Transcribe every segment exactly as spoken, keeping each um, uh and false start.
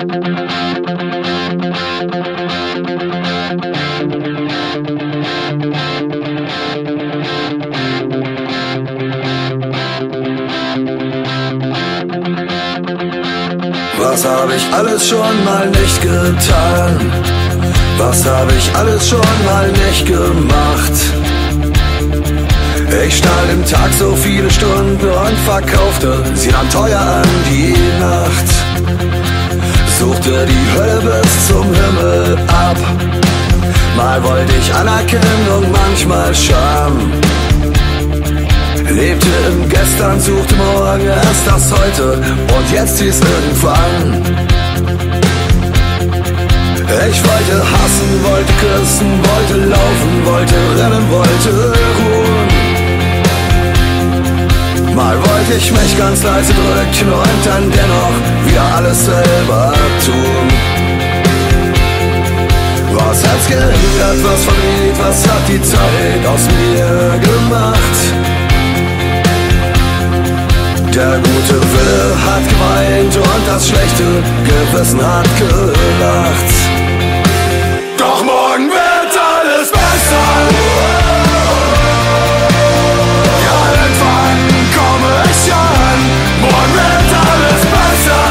Was hab ich alles schon mal nicht getan? Was hab ich alles schon mal nicht gemacht? Ich stahl im Tag so viele Stunden und verkaufte sie dann teuer an die Nacht. Suchte die Hölle bis zum Himmel ab. Mal wollte ich Anerkennung, manchmal Scham. Lebte im Gestern, suchte morgen erst das Heute und jetzt hieß irgendwann. Ich wollte hassen, wollte küssen, wollte laufen, wollte rennen, wollte ruhen. Mal wollte ich mich ganz leise drücken und dann dennoch wieder alles selber tun. Was hat's geändert, was verriet, was hat die Zeit aus mir gemacht? Der gute Wille hat geweint und das schlechte Gewissen hat gelacht. Doch morgen wird alles besser. Ja, irgendwann komme ich an. Morgen wird alles besser.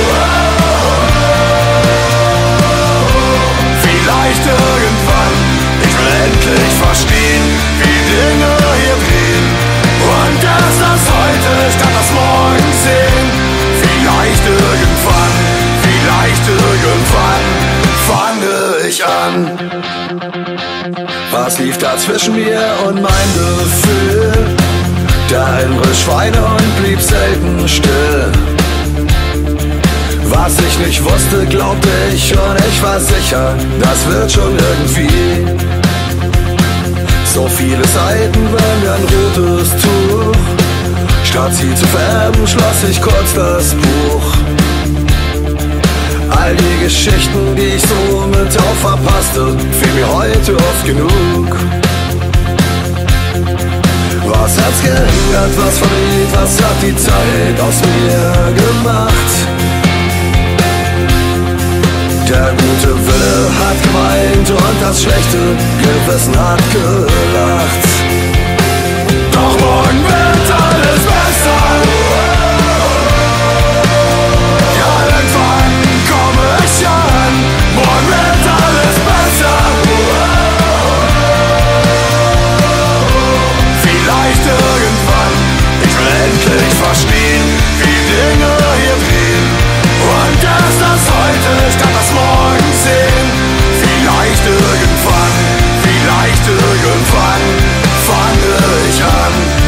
Vielleicht irgendwann. Ich will endlich verstehen, wie Dinge hier drehen. Und erst das Heute statt das Morgen sehen. Vielleicht irgendwann, vielleicht irgendwann fange ich an. Was lief da zwischen mir und mein Gefühl? Der innere Schweinehund blieb selten still. Was ich nicht wusste, glaubte ich und ich war sicher, das wird schon irgendwie. So viele Seiten waren wie ein rotes Tuch. Statt sie zu färben, schloss ich kurz das Buch. All die Geschichten, die ich so mit auf verpasste, fiel mir heute oft genug. Was hat's geändert, was verriet, was hat die Zeit aus mir gemacht? Der gute Wille hat geweint und das schlechte Gewissen hat gelacht. Doch morgen wird alles besser. Ja, irgendwann komme ich an. Morgen wird alles besser. Vielleicht irgendwann. Ich will endlich verstehen, wie Dinge hier drehen. Und erst das Heute statt das Morgen sehen. Vielleicht irgendwann, vielleicht irgendwann fange ich an.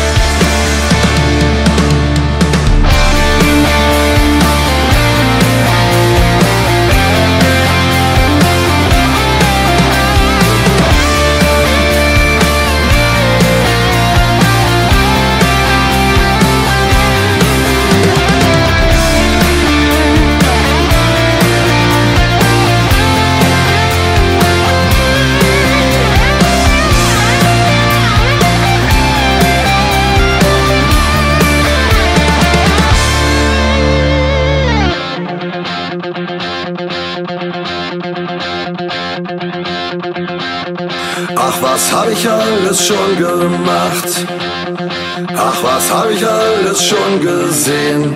Ach, was hab ich alles schon gemacht? Ach, was hab ich alles schon gesehen?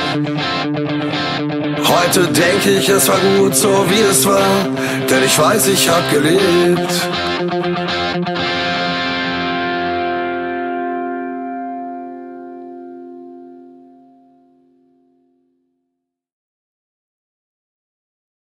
Heute denke ich, es war gut so wie es war, denn ich weiß, ich hab gelebt.